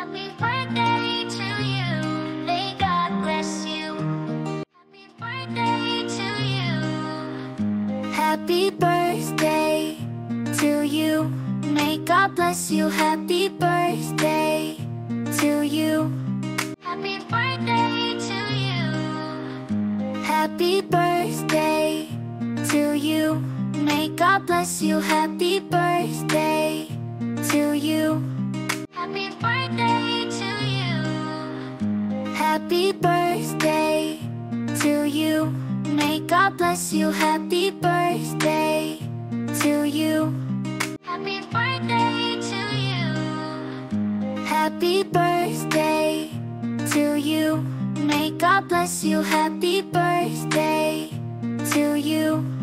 Happy birthday to you. May God bless you. Happy birthday to you. Happy birthday to you. May God bless you. Happy birthday to you. Happy birthday to you. Happy birthday to you. May God bless you. Happy birthday to you. Happy birthday to you. Happy birthday to you. May God bless you. Happy birthday to you. Happy birthday to you. Happy birthday to you. May God bless you. Happy birthday to you.